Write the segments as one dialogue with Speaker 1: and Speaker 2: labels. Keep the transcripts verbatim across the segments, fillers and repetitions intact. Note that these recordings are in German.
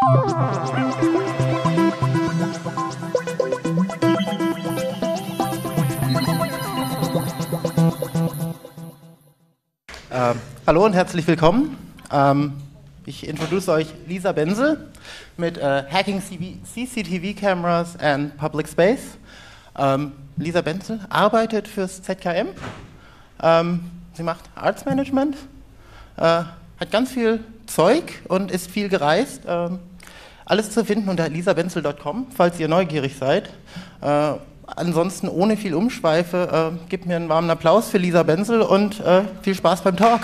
Speaker 1: Äh, hallo und herzlich willkommen. Ähm, ich introduce euch Lisa Benzel mit äh, Hacking C C T V Cameras and Public Space. Ähm, Lisa Benzel arbeitet fürs Z K M. Ähm, sie macht Arts Management, äh, hat ganz viel Zeug und ist viel gereist. Ähm, alles zu finden unter lisa benzel punkt com, falls ihr neugierig seid. Äh, ansonsten ohne viel Umschweife, äh, gebt mir einen warmen Applaus für Lisa Benzel und äh, viel Spaß beim Talk.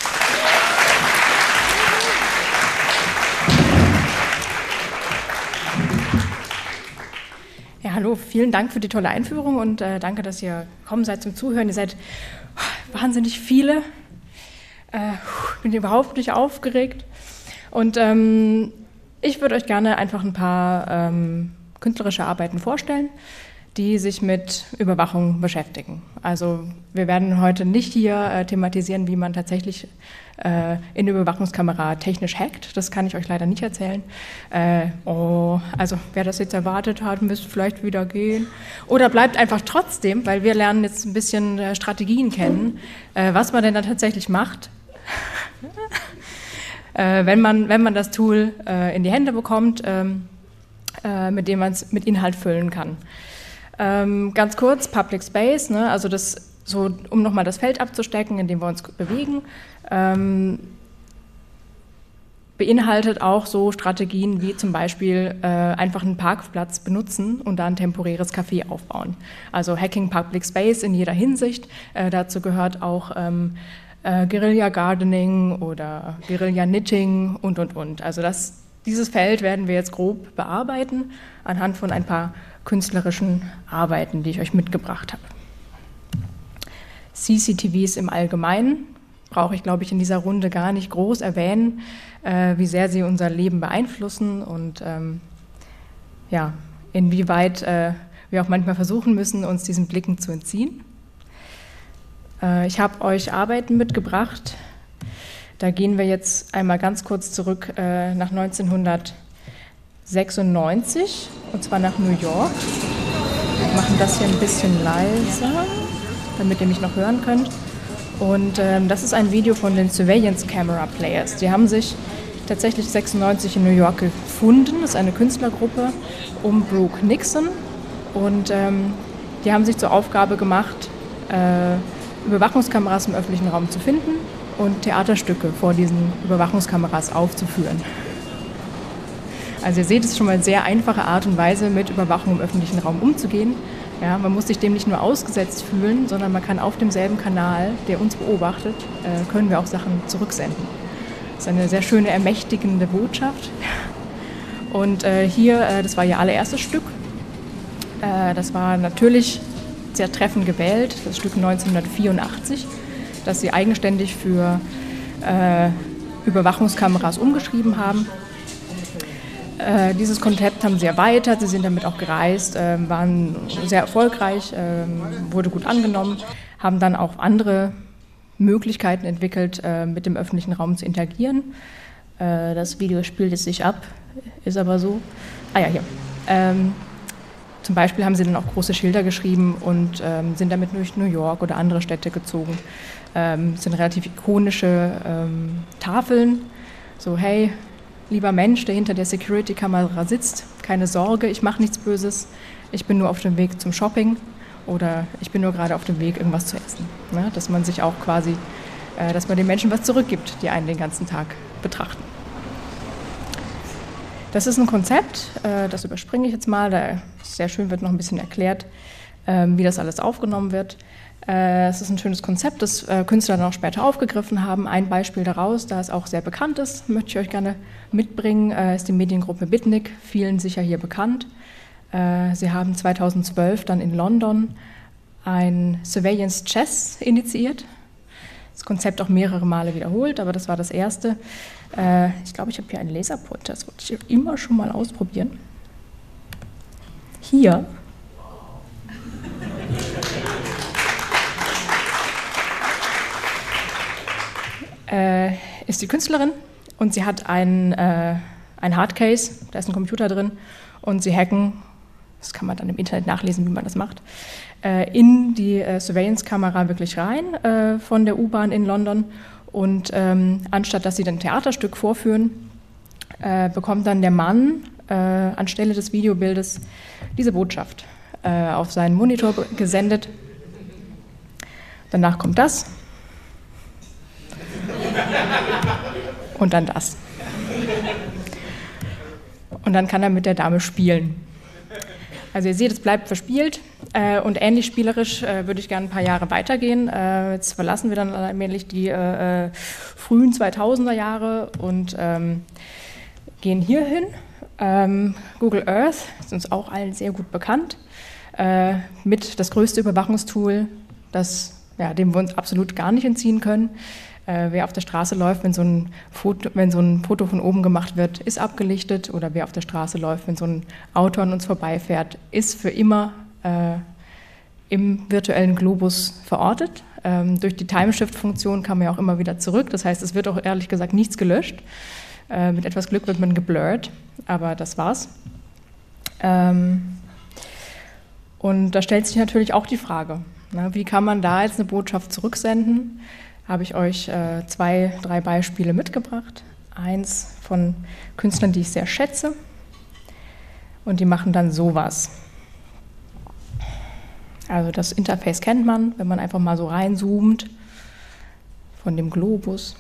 Speaker 2: Ja, hallo, vielen Dank für die tolle Einführung und äh, danke, dass ihr gekommen seid zum Zuhören. Ihr seid wahnsinnig viele. Äh, bin überhaupt nicht aufgeregt. Und ähm, ich würde euch gerne einfach ein paar ähm, künstlerische Arbeiten vorstellen, die sich mit Überwachung beschäftigen. Also wir werden heute nicht hier äh, thematisieren, wie man tatsächlich äh, in der Überwachungskamera technisch hackt. Das kann ich euch leider nicht erzählen. Äh, oh, also wer das jetzt erwartet hat, müsste vielleicht wieder gehen. Oder bleibt einfach trotzdem, weil wir lernen jetzt ein bisschen äh, Strategien kennen, äh, was man denn dann tatsächlich macht, äh, wenn man, wenn man das Tool äh, in die Hände bekommt, ähm, äh, mit dem man es mit Inhalt füllen kann. Ähm, ganz kurz, Public Space, ne, also das, so, um nochmal das Feld abzustecken, in dem wir uns bewegen, ähm, beinhaltet auch so Strategien wie zum Beispiel äh, einfach einen Parkplatz benutzen und da ein temporäres Café aufbauen. Also Hacking Public Space in jeder Hinsicht. Äh, dazu gehört auch ähm, äh, Guerilla Gardening oder Guerilla Knitting und, und, und. Also das, dieses Feld werden wir jetzt grob bearbeiten anhand von ein paar künstlerischen Arbeiten, die ich euch mitgebracht habe. C C T Vs im Allgemeinen brauche ich, glaube ich, in dieser Runde gar nicht groß erwähnen, äh, wie sehr sie unser Leben beeinflussen und ähm, ja, inwieweit äh, wir auch manchmal versuchen müssen, uns diesen Blicken zu entziehen. Äh, ich habe euch Arbeiten mitgebracht. Da gehen wir jetzt einmal ganz kurz zurück äh, nach neunzehnhundertsechsundneunzig, und zwar nach New York. Wir machen das hier ein bisschen leiser, damit ihr mich noch hören könnt. Und ähm, das ist ein Video von den Surveillance Camera Players. Die haben sich tatsächlich sechsundneunzig in New York gefunden. Das ist eine Künstlergruppe um Brooke Nixon. Und ähm, die haben sich zur Aufgabe gemacht, äh, Überwachungskameras im öffentlichen Raum zu finden und Theaterstücke vor diesen Überwachungskameras aufzuführen. Also ihr seht, es ist schon mal eine sehr einfache Art und Weise, mit Überwachung im öffentlichen Raum umzugehen. Ja, man muss sich dem nicht nur ausgesetzt fühlen, sondern man kann auf demselben Kanal, der uns beobachtet, äh, können wir auch Sachen zurücksenden. Das ist eine sehr schöne, ermächtigende Botschaft. Und äh, hier, äh, das war ihr allererstes Stück. Äh, das war natürlich sehr treffend gewählt, das Stück neunzehnhundertvierundachtzig, das sie eigenständig für äh, Überwachungskameras umgeschrieben haben. Äh, dieses Konzept haben sie erweitert, sie sind damit auch gereist, äh, waren sehr erfolgreich, äh, wurde gut angenommen, haben dann auch andere Möglichkeiten entwickelt, äh, mit dem öffentlichen Raum zu interagieren. Äh, das Video spielt es sich ab, ist aber so. Ah ja, hier. Ähm, zum Beispiel haben sie dann auch große Schilder geschrieben und ähm, sind damit durch New York oder andere Städte gezogen. Ähm, es sind relativ ikonische ähm, Tafeln, so hey, lieber Mensch, der hinter der Security-Kamera sitzt, keine Sorge, ich mache nichts Böses, ich bin nur auf dem Weg zum Shopping oder ich bin nur gerade auf dem Weg, irgendwas zu essen. Ne? Dass man sich auch quasi, äh, dass man den Menschen was zurückgibt, die einen den ganzen Tag betrachten. Das ist ein Konzept, äh, das überspringe ich jetzt mal, da ist sehr schön, wird noch ein bisschen erklärt, äh, wie das alles aufgenommen wird. Äh, es ist ein schönes Konzept, das äh, Künstler dann auch später aufgegriffen haben. Ein Beispiel daraus, da es auch sehr bekannt ist, möchte ich euch gerne mitbringen, äh, ist die Mediengruppe Bitnik, vielen sicher hier bekannt. Äh, sie haben zweitausendzwölf dann in London ein Surveillance Chess initiiert. Das Konzept auch mehrere Male wiederholt, aber das war das erste. Äh, ich glaube, ich habe hier einen Laserpointer, das wollte ich immer schon mal ausprobieren. Hier. Äh, ist die Künstlerin und sie hat einen, äh, ein Hardcase, da ist ein Computer drin und sie hacken, das kann man dann im Internet nachlesen, wie man das macht, äh, in die äh, Surveillance-Kamera wirklich rein äh, von der U-Bahn in London und ähm, anstatt dass sie dann ein Theaterstück vorführen, äh, bekommt dann der Mann äh, anstelle des Videobildes diese Botschaft äh, auf seinen Monitor gesendet. Danach kommt das und dann das. Und dann kann er mit der Dame spielen. Also ihr seht, es bleibt verspielt äh, und ähnlich spielerisch äh, würde ich gerne ein paar Jahre weitergehen. Äh, jetzt verlassen wir dann allmählich die äh, frühen zweitausender Jahre und ähm, gehen hier hin. Ähm, Google Earth ist uns auch allen sehr gut bekannt, äh, mit das größte Überwachungstool, das, ja, dem wir uns absolut gar nicht entziehen können. Äh, wer auf der Straße läuft, wenn so, ein Foto, wenn so ein Foto von oben gemacht wird, ist abgelichtet. Oder wer auf der Straße läuft, wenn so ein Auto an uns vorbeifährt, ist für immer äh, im virtuellen Globus verortet. Ähm, durch die Time-Shift-Funktion kann man ja auch immer wieder zurück. Das heißt, es wird auch ehrlich gesagt nichts gelöscht. Äh, mit etwas Glück wird man geblurrt, aber das war's. Ähm, und da stellt sich natürlich auch die Frage, na, wie kann man da jetzt eine Botschaft zurücksenden? Habe ich euch äh, zwei, drei Beispiele mitgebracht. Eins von Künstlern, die ich sehr schätze. Und die machen dann sowas. Also das Interface kennt man, wenn man einfach mal so reinzoomt von dem Globus.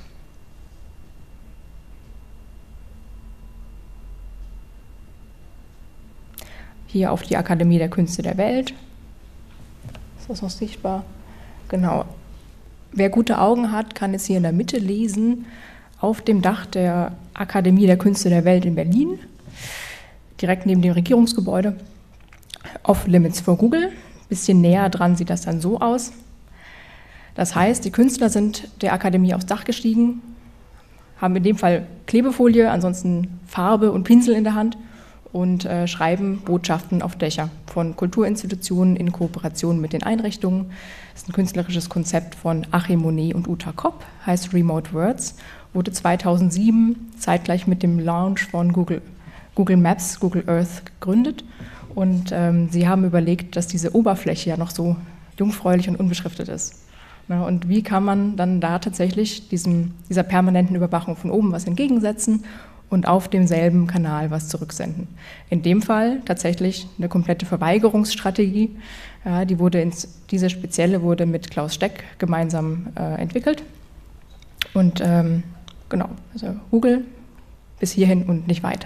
Speaker 2: Hier auf die Akademie der Künste der Welt. Ist das noch sichtbar? Genau. Wer gute Augen hat, kann es hier in der Mitte lesen, auf dem Dach der Akademie der Künste der Welt in Berlin, direkt neben dem Regierungsgebäude, Off Limits for Google. Ein bisschen näher dran sieht das dann so aus. Das heißt, die Künstler sind der Akademie aufs Dach gestiegen, haben in dem Fall Klebefolie, ansonsten Farbe und Pinsel in der Hand und äh, schreiben Botschaften auf Dächer von Kulturinstitutionen in Kooperation mit den Einrichtungen. Das ist ein künstlerisches Konzept von Achim Monet und Uta Kopp, heißt Remote Words, wurde zweitausendsieben zeitgleich mit dem Launch von Google, Google Maps, Google Earth gegründet. Und ähm, sie haben überlegt, dass diese Oberfläche ja noch so jungfräulich und unbeschriftet ist. Na, und wie kann man dann da tatsächlich diesem, dieser permanenten Überwachung von oben was entgegensetzen und auf demselben Kanal was zurücksenden. In dem Fall tatsächlich eine komplette Verweigerungsstrategie. Ja, die wurde ins, diese spezielle wurde mit Klaus Steck gemeinsam äh, entwickelt. Und ähm, genau, also Google bis hierhin und nicht weiter.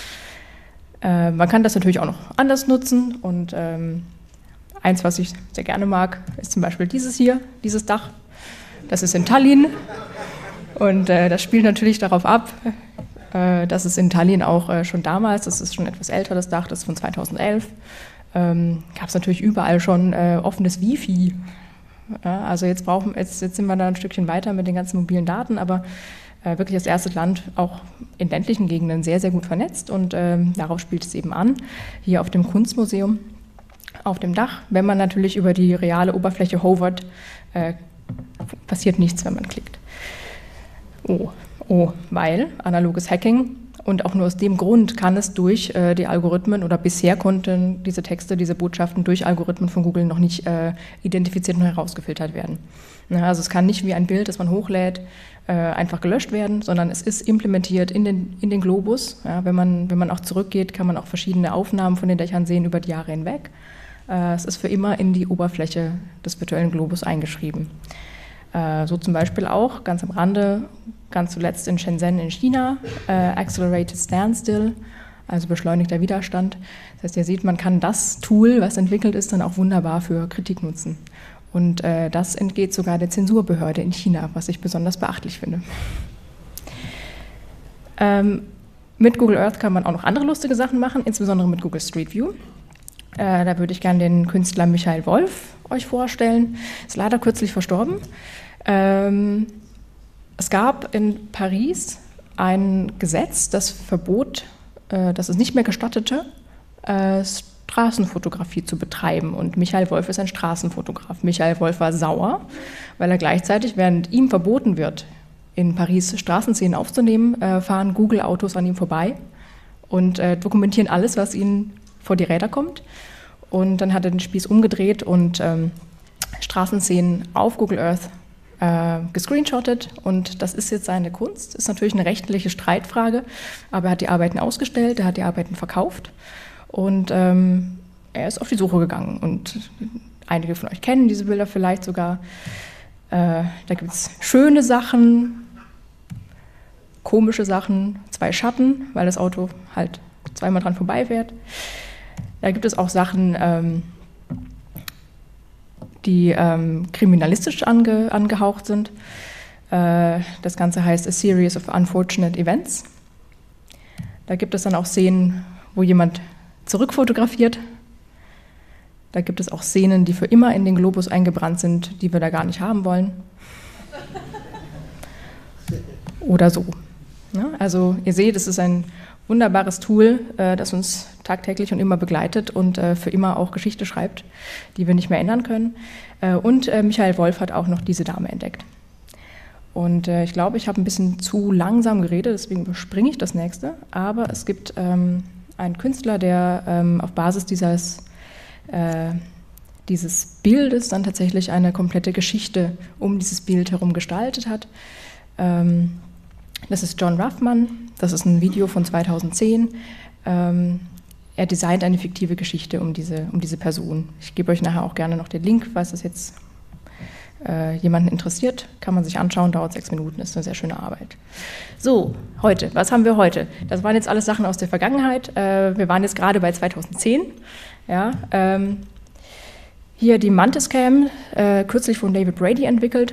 Speaker 2: Äh, man kann das natürlich auch noch anders nutzen. Und ähm, eins, was ich sehr gerne mag, ist zum Beispiel dieses hier, dieses Dach. Das ist in Tallinn. Und äh, das spielt natürlich darauf ab, das ist in Tallinn auch äh, schon damals, das ist schon etwas älter, das Dach, das ist von zweitausendelf, ähm, gab es natürlich überall schon äh, offenes Wifi. Ja, also jetzt, brauchen, jetzt, jetzt sind wir da ein Stückchen weiter mit den ganzen mobilen Daten, aber äh, wirklich das erste Land auch in ländlichen Gegenden sehr, sehr gut vernetzt und ähm, darauf spielt es eben an, hier auf dem Kunstmuseum, auf dem Dach. Wenn man natürlich über die reale Oberfläche hovert, äh, passiert nichts, wenn man klickt. Oh. Oh, weil analoges Hacking und auch nur aus dem Grund kann es durch äh, die Algorithmen oder bisher konnten diese Texte, diese Botschaften durch Algorithmen von Google noch nicht äh, identifiziert und herausgefiltert werden. Ja, also es kann nicht wie ein Bild, das man hochlädt, äh, einfach gelöscht werden, sondern es ist implementiert in den, in den Globus. Ja, wenn man, wenn man auch zurückgeht, kann man auch verschiedene Aufnahmen von den Dächern sehen über die Jahre hinweg. Äh, es ist für immer in die Oberfläche des virtuellen Globus eingeschrieben. So zum Beispiel auch, ganz am Rande, ganz zuletzt in Shenzhen in China, äh, Accelerated Standstill, also beschleunigter Widerstand. Das heißt, ihr seht, man kann das Tool, was entwickelt ist, dann auch wunderbar für Kritik nutzen. Und äh, das entgeht sogar der Zensurbehörde in China, was ich besonders beachtlich finde. Ähm, mit Google Earth kann man auch noch andere lustige Sachen machen, insbesondere mit Google Street View. Äh, da würde ich gerne den Künstler Michael Wolf euch vorstellen. Ist leider kürzlich verstorben. Ähm, es gab in Paris ein Gesetz, das verbot, äh, das es nicht mehr gestattete, äh, Straßenfotografie zu betreiben. Und Michael Wolf ist ein Straßenfotograf. Michael Wolf war sauer, weil er gleichzeitig, während ihm verboten wird, in Paris Straßenszenen aufzunehmen, äh, fahren Google-Autos an ihm vorbei und äh, dokumentieren alles, was ihnen vor die Räder kommt. Und dann hat er den Spieß umgedreht und ähm, Straßenszenen auf Google Earth äh, gescreenshottet. Und das ist jetzt seine Kunst. Ist natürlich eine rechtliche Streitfrage, aber er hat die Arbeiten ausgestellt, er hat die Arbeiten verkauft und ähm, er ist auf die Suche gegangen. Und einige von euch kennen diese Bilder vielleicht sogar. Äh, da gibt es schöne Sachen, komische Sachen, zwei Schatten, weil das Auto halt zweimal dran vorbeifährt. Da gibt es auch Sachen, ähm, die ähm, kriminalistisch ange, angehaucht sind. Äh, das Ganze heißt A Series of Unfortunate Events. Da gibt es dann auch Szenen, wo jemand zurückfotografiert. Da gibt es auch Szenen, die für immer in den Globus eingebrannt sind, die wir da gar nicht haben wollen. Oder so. Ja, also ihr seht, es ist ein wunderbares Tool, äh, das uns tagtäglich und immer begleitet und äh, für immer auch Geschichte schreibt, die wir nicht mehr ändern können. Äh, und äh, Michael Wolf hat auch noch diese Dame entdeckt. Und äh, ich glaube, ich habe ein bisschen zu langsam geredet, deswegen überspringe ich das nächste. Aber es gibt ähm, einen Künstler, der ähm, auf Basis dieses, äh, dieses Bildes dann tatsächlich eine komplette Geschichte um dieses Bild herum gestaltet hat. Ähm, Das ist John Ruffman, das ist ein Video von zweitausendzehn. Ähm, er designt eine fiktive Geschichte um diese, um diese Person. Ich gebe euch nachher auch gerne noch den Link, falls das jetzt äh, jemanden interessiert. Kann man sich anschauen, dauert sechs Minuten, ist eine sehr schöne Arbeit. So, heute, was haben wir heute? Das waren jetzt alles Sachen aus der Vergangenheit. Äh, wir waren jetzt gerade bei zweitausendzehn. Ja, ähm, hier die Mantis Cam, äh, kürzlich von David Brady entwickelt.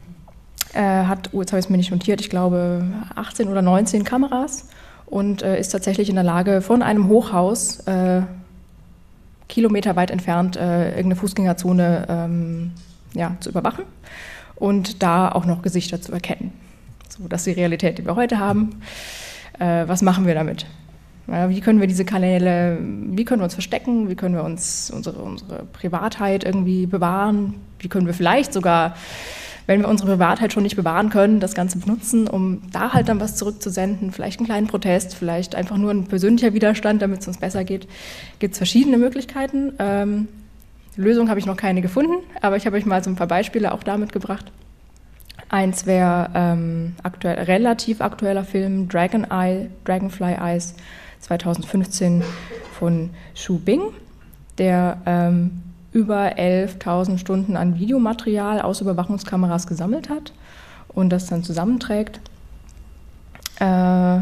Speaker 2: Er hat, oh, jetzt habe ich es mir nicht notiert, ich glaube achtzehn oder neunzehn Kameras und äh, ist tatsächlich in der Lage, von einem Hochhaus äh, kilometerweit entfernt äh, irgendeine Fußgängerzone ähm, ja, zu überwachen und da auch noch Gesichter zu erkennen. So, das ist die Realität, die wir heute haben. Äh, was machen wir damit? Ja, wie können wir diese Kanäle, wie können wir uns verstecken? Wie können wir uns unsere, unsere Privatheit irgendwie bewahren? Wie können wir vielleicht sogar, wenn wir unsere Privatheit schon nicht bewahren können, das Ganze benutzen, um da halt dann was zurückzusenden, vielleicht einen kleinen Protest, vielleicht einfach nur ein persönlicher Widerstand, damit es uns besser geht. Gibt es verschiedene Möglichkeiten. Ähm, Lösung habe ich noch keine gefunden, aber ich habe euch mal so ein paar Beispiele auch da mitgebracht. Eins wäre ähm, aktuell, relativ aktueller Film, Dragon Eye, Dragonfly Eyes, zweitausendfünfzehn von Xu Bing, der ähm, über elftausend Stunden an Videomaterial aus Überwachungskameras gesammelt hat und das dann zusammenträgt. Äh,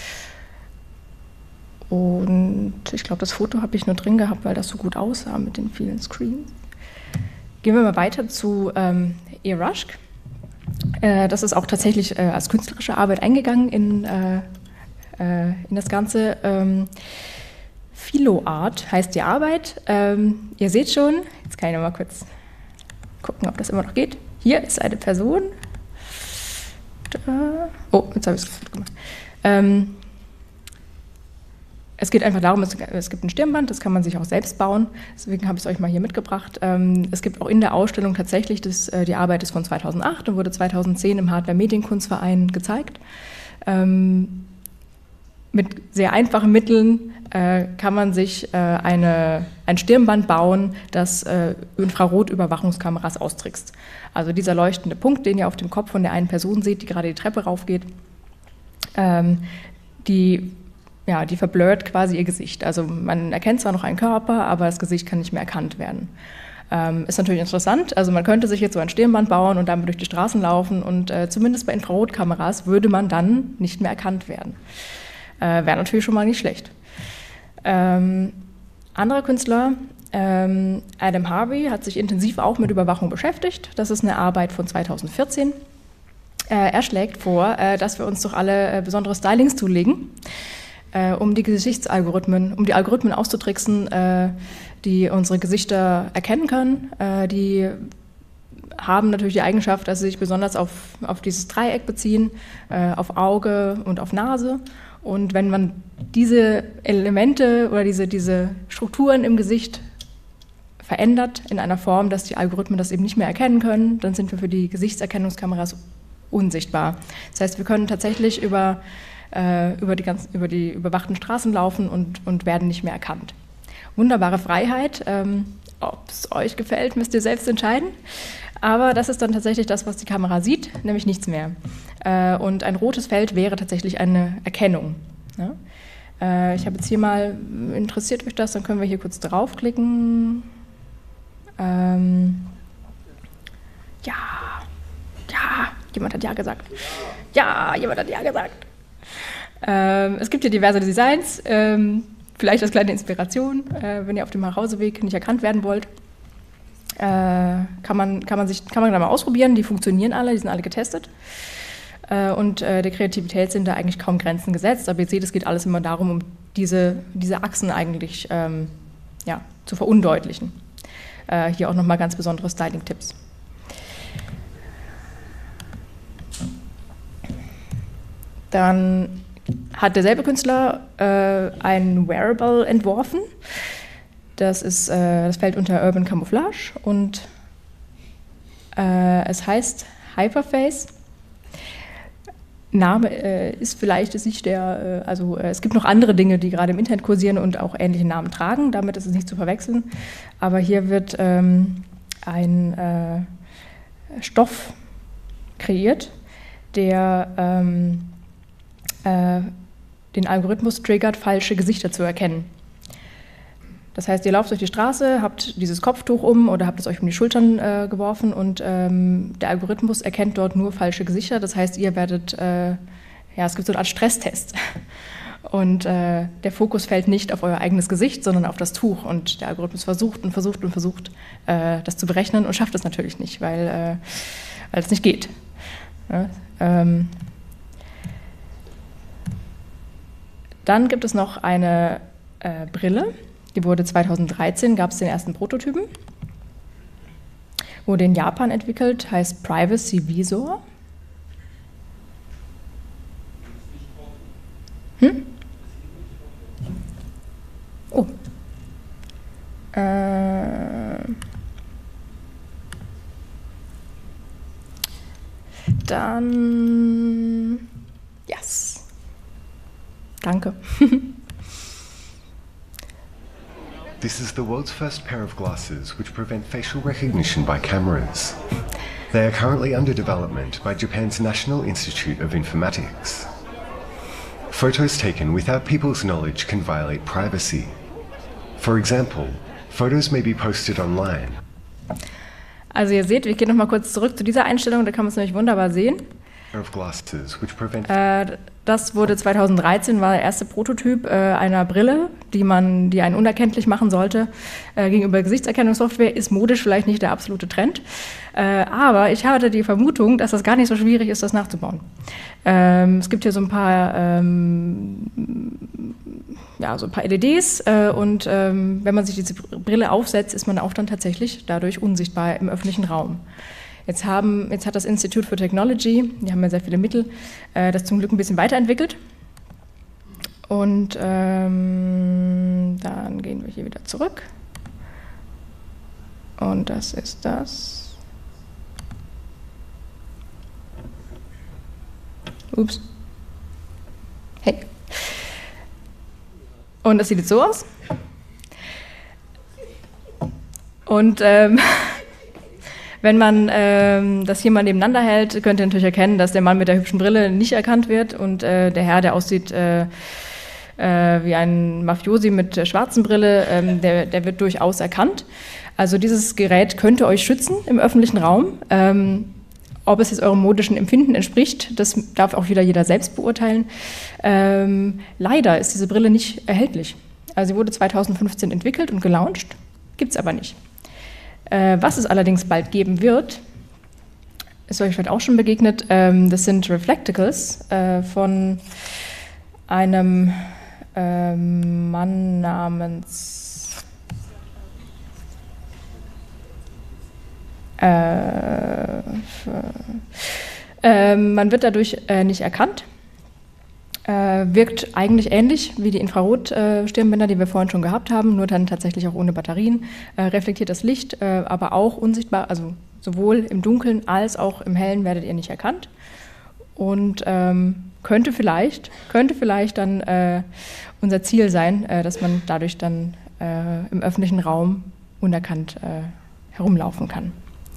Speaker 2: und ich glaube, das Foto habe ich nur drin gehabt, weil das so gut aussah mit den vielen Screens. Gehen wir mal weiter zu ähm, Erushk. Äh, das ist auch tatsächlich äh, als künstlerische Arbeit eingegangen in, äh, äh, in das Ganze. Ähm, Philoart heißt die Arbeit. Ähm, ihr seht schon, jetzt kann ich noch mal kurz gucken, ob das immer noch geht. Hier ist eine Person. Da. Oh, jetzt habe ich es gemacht. Ähm, es geht einfach darum, es, es gibt ein Stirnband, das kann man sich auch selbst bauen. Deswegen habe ich es euch mal hier mitgebracht. Ähm, es gibt auch in der Ausstellung tatsächlich, das, äh, die Arbeit ist von zweitausendacht und wurde zweitausendzehn im Hardware Medienkunstverein gezeigt. Ähm, mit sehr einfachen Mitteln äh, kann man sich äh, eine, ein Stirnband bauen, das äh, Infrarot-Überwachungskameras austrickst. Also dieser leuchtende Punkt, den ihr auf dem Kopf von der einen Person seht, die gerade die Treppe raufgeht, ähm, die, ja, die verblurrt quasi ihr Gesicht. Also man erkennt zwar noch einen Körper, aber das Gesicht kann nicht mehr erkannt werden. Ähm, ist natürlich interessant, also man könnte sich jetzt so ein Stirnband bauen und damit durch die Straßen laufen und äh, zumindest bei Infrarotkameras würde man dann nicht mehr erkannt werden. Äh, wäre natürlich schon mal nicht schlecht. Ähm, anderer Künstler, ähm, Adam Harvey, hat sich intensiv auch mit Überwachung beschäftigt. Das ist eine Arbeit von zweitausendvierzehn. Äh, er schlägt vor, äh, dass wir uns doch alle äh, besondere Stylings zulegen, äh, um die Gesichtsalgorithmen, um die Algorithmen auszutricksen, äh, die unsere Gesichter erkennen können. Äh, die haben natürlich die Eigenschaft, dass sie sich besonders auf, auf dieses Dreieck beziehen, äh, auf Auge und auf Nase. Und wenn man diese Elemente oder diese, diese Strukturen im Gesicht verändert in einer Form, dass die Algorithmen das eben nicht mehr erkennen können, dann sind wir für die Gesichtserkennungskameras unsichtbar. Das heißt, wir können tatsächlich über äh, über, die ganzen, über die überwachten Straßen laufen und, und werden nicht mehr erkannt. Wunderbare Freiheit. Ähm, Ob es euch gefällt, müsst ihr selbst entscheiden. Aber das ist dann tatsächlich das, was die Kamera sieht, nämlich nichts mehr. Äh, und ein rotes Feld wäre tatsächlich eine Erkennung. Ja? Äh, ich habe jetzt hier mal, interessiert euch das, dann können wir hier kurz draufklicken. Ähm, ja, ja, jemand hat ja gesagt. Ja, jemand hat ja gesagt. Ähm, es gibt hier diverse Designs. Ähm, Vielleicht als kleine Inspiration, äh, wenn ihr auf dem Nachhauseweg nicht erkannt werden wollt, äh, kann man, kann man sich, kann man da mal ausprobieren. Die funktionieren alle, die sind alle getestet. Äh, und äh, der Kreativität sind da eigentlich kaum Grenzen gesetzt. Aber ihr seht, es geht alles immer darum, um diese, diese Achsen eigentlich ähm, ja, zu verundeutlichen. Äh, hier auch nochmal ganz besondere Styling-Tipps. Dann hat derselbe Künstler äh, ein Wearable entworfen. Das, ist, äh, das fällt unter Urban Camouflage und äh, es heißt Hyperface. Name äh, ist vielleicht ist nicht der, äh, also äh, es gibt noch andere Dinge, die gerade im Internet kursieren und auch ähnliche Namen tragen, damit ist es nicht zu verwechseln. Aber hier wird ähm, ein äh, Stoff kreiert, der ähm, den Algorithmus triggert, falsche Gesichter zu erkennen. Das heißt, ihr lauft durch die Straße, habt dieses Kopftuch um oder habt es euch um die Schultern äh, geworfen und ähm, der Algorithmus erkennt dort nur falsche Gesichter. Das heißt, ihr werdet, äh, ja, es gibt so eine Art Stresstest. Und äh, der Fokus fällt nicht auf euer eigenes Gesicht, sondern auf das Tuch. Und der Algorithmus versucht und versucht und versucht, äh, das zu berechnen und schafft es natürlich nicht, weil, äh, weil es nicht geht. Ja, ähm, Dann gibt es noch eine äh, Brille, die wurde zweitausenddreizehn, gab es den ersten Prototypen, wurde in Japan entwickelt, heißt Privacy Visor. Hm? Oh. Äh. Dann. Yes. Danke.
Speaker 3: This is the world's first pair of glasses which prevent facial recognition by cameras. They are currently under development by Japan's National Institute of Informatics. Photos taken without people's knowledge can violate privacy. For example, photos may be posted online.
Speaker 2: Also ihr seht, ich gehe noch mal kurz zurück zu dieser Einstellung, da kann man es nämlich wunderbar sehen. Äh, das wurde zweitausenddreizehn, war der erste Prototyp äh, einer Brille, die man, die einen unerkenntlich machen sollte äh, gegenüber Gesichtserkennungssoftware. Ist modisch vielleicht nicht der absolute Trend, äh, aber ich hatte die Vermutung, dass das gar nicht so schwierig ist, das nachzubauen. Ähm, es gibt hier so ein paar, ähm, ja, so ein paar L E Ds äh, und ähm, wenn man sich diese Brille aufsetzt, ist man auch dann tatsächlich dadurch unsichtbar im öffentlichen Raum. Jetzt, haben, jetzt hat das Institute for Technology, die haben ja sehr viele Mittel, äh, das zum Glück ein bisschen weiterentwickelt. Und ähm, dann gehen wir hier wieder zurück. Und das ist das. Ups. Hey. Und das sieht jetzt so aus. Und ähm, wenn man ähm, das hier mal nebeneinander hält, könnt ihr natürlich erkennen, dass der Mann mit der hübschen Brille nicht erkannt wird und äh, der Herr, der aussieht äh, äh, wie ein Mafiosi mit der schwarzen Brille, ähm, der, der wird durchaus erkannt. Also dieses Gerät könnte euch schützen im öffentlichen Raum. Ähm, ob es jetzt eurem modischen Empfinden entspricht, das darf auch wieder jeder selbst beurteilen. Ähm, leider ist diese Brille nicht erhältlich. Also sie wurde zweitausendfünfzehn entwickelt und gelauncht, gibt es aber nicht. Was es allerdings bald geben wird, ist euch vielleicht auch schon begegnet, das sind Reflecticles von einem Mann namens äh, man wird dadurch nicht erkannt. Äh, wirkt eigentlich ähnlich wie die Infrarot-Stirnbänder, die wir vorhin schon gehabt haben, nur dann tatsächlich auch ohne Batterien. Äh, reflektiert das Licht, äh, aber auch unsichtbar, also sowohl im Dunkeln als auch im Hellen werdet ihr nicht erkannt. und ähm, könnte vielleicht, könnte vielleicht dann äh, unser Ziel sein, äh, dass man dadurch dann äh, im öffentlichen Raum unerkannt äh, herumlaufen kann.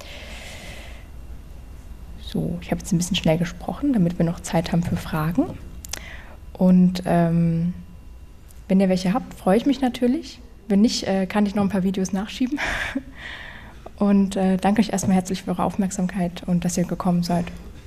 Speaker 2: So, ich habe jetzt ein bisschen schnell gesprochen, damit wir noch Zeit haben für Fragen. Und ähm, wenn ihr welche habt, freue ich mich natürlich. Wenn nicht, äh, kann ich noch ein paar Videos nachschieben. Und äh, danke euch erstmal herzlich für eure Aufmerksamkeit und dass ihr gekommen seid.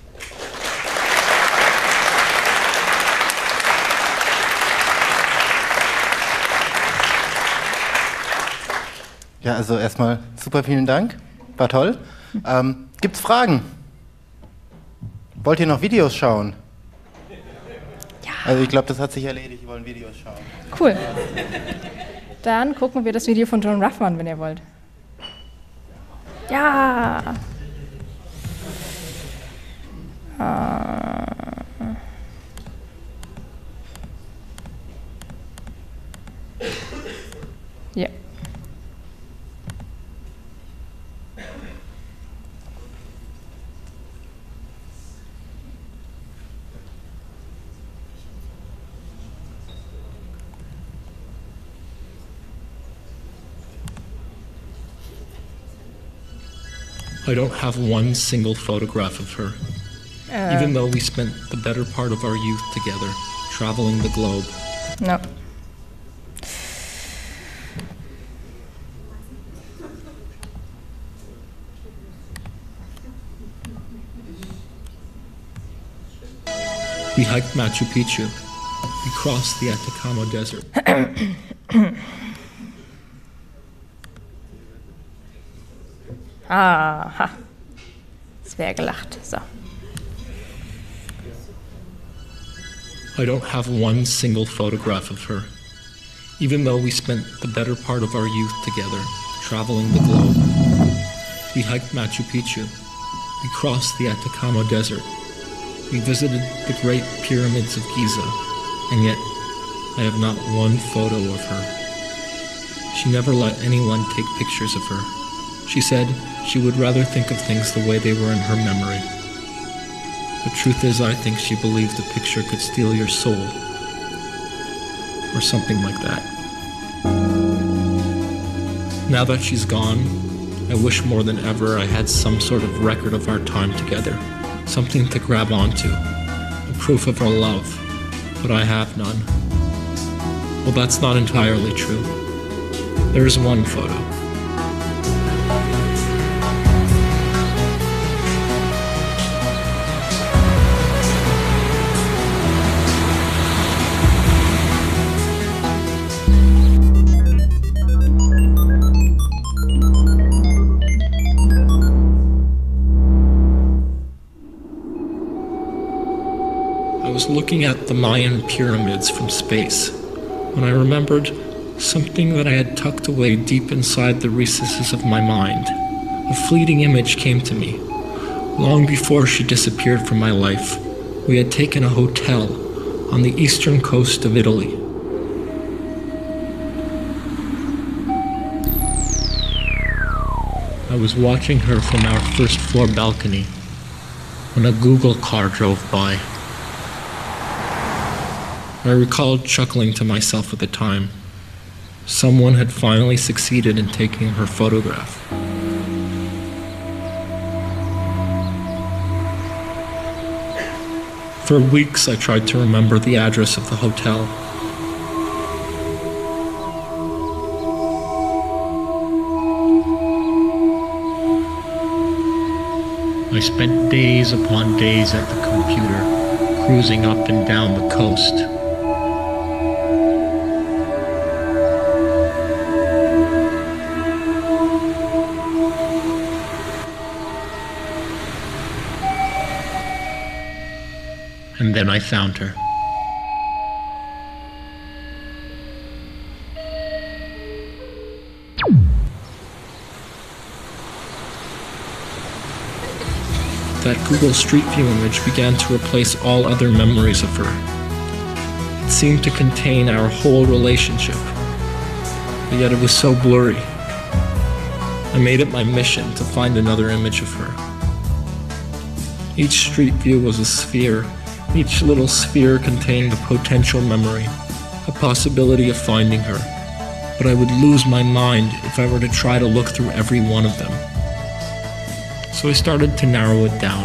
Speaker 1: Ja, also erstmal super vielen Dank, war toll. Ähm, gibt's Fragen? Wollt ihr noch Videos schauen?
Speaker 2: Ja.
Speaker 1: Also ich glaube, das hat sich erledigt, wir wollen Videos schauen.
Speaker 2: Cool. Dann gucken wir das Video von Joan Ruff an, wenn ihr wollt. Ja. Ah. Ja.
Speaker 4: I don't have one single photograph of her, uh, even though we spent the better part of our youth together, traveling the globe.
Speaker 2: No.
Speaker 4: We hiked Machu Picchu. We crossed the Atacama Desert.
Speaker 2: Aha. Es wäre gelacht. So.
Speaker 4: I don't have one single photograph of her, even though we spent the better part of our youth together, traveling the globe. We hiked Machu Picchu. We crossed the Atacama Desert. We visited the Great Pyramids of Giza, and yet I have not one photo of her. She never let anyone take pictures of her. She said she would rather think of things the way they were in her memory. The truth is, I think she believed a picture could steal your soul, or something like that. Now that she's gone, I wish more than ever I had some sort of record of our time together, something to grab onto, a proof of our love, but I have none. Well, that's not entirely true. There is one photo. I was looking at the Mayan pyramids from space when I remembered something that I had tucked away deep inside the recesses of my mind. A fleeting image came to me. Long before she disappeared from my life, we had taken a hotel on the eastern coast of Italy. I was watching her from our first floor balcony when a Google car drove by. I recalled chuckling to myself at the time. Someone had finally succeeded in taking her photograph. For weeks I tried to remember the address of the hotel. I spent days upon days at the computer, cruising up and down the coast. And then I found her. That Google Street View image began to replace all other memories of her. It seemed to contain our whole relationship, but yet it was so blurry. I made it my mission to find another image of her. Each street view was a sphere. Each little sphere contained a potential memory, a possibility of finding her. But I would lose my mind if I were to try to look through every one of them. So I started to narrow it down.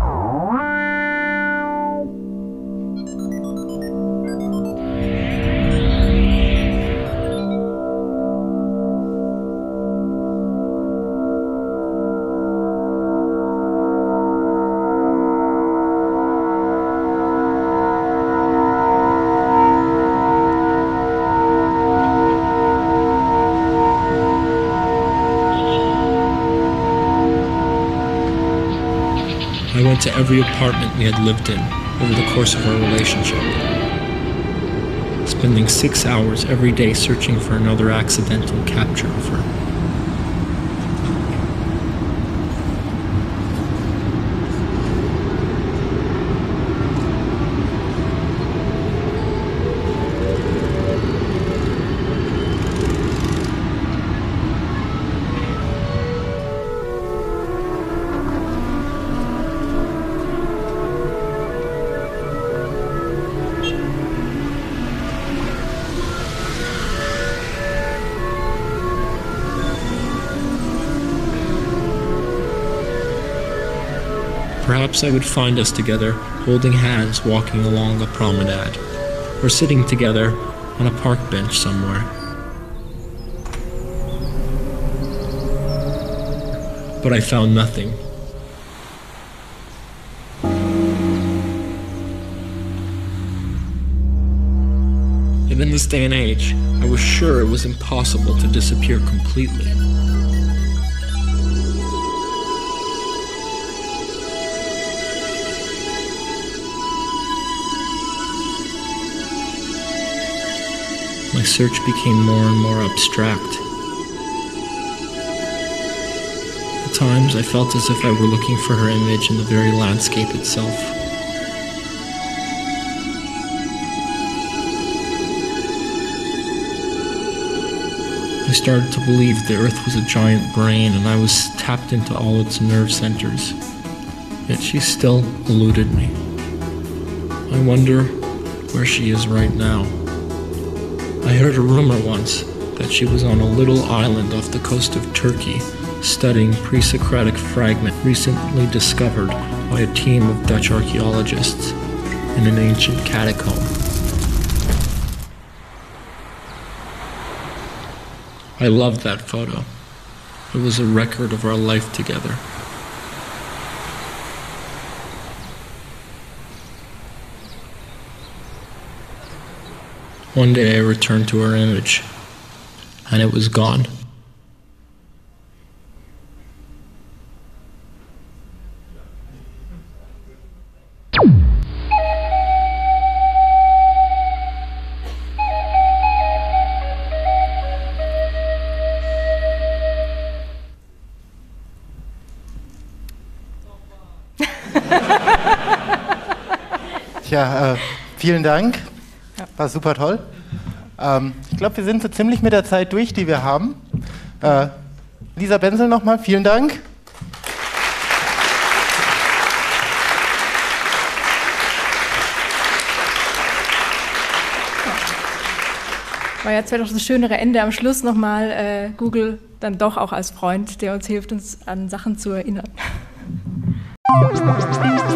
Speaker 4: I went to every apartment we had lived in over the course of our relationship, spending six hours every day searching for another accidental capture of her. Perhaps I would find us together, holding hands walking along a promenade, or sitting together on a park bench somewhere. But I found nothing. And in this day and age, I was sure it was impossible to disappear completely. My search became more and more abstract. At times, I felt as if I were looking for her image in the very landscape itself. I started to believe the Earth was a giant brain and I was tapped into all its nerve centers. Yet she still eluded me. I wonder where she is right now. I heard a rumor once that she was on a little island off the coast of Turkey, studying pre-Socratic fragment recently discovered by a team of Dutch archaeologists in an ancient catacomb. I loved that photo. It was a record of our life together. One day I returned to her image, and it was gone.
Speaker 1: Tja, äh, vielen Dank. War super toll. Ähm, ich glaube, wir sind so ziemlich mit der Zeit durch, die wir haben. Äh, Lisa Benzel nochmal, vielen Dank.
Speaker 2: War jetzt vielleicht auch das schönere Ende am Schluss nochmal äh, Google dann doch auch als Freund, der uns hilft, uns an Sachen zu erinnern.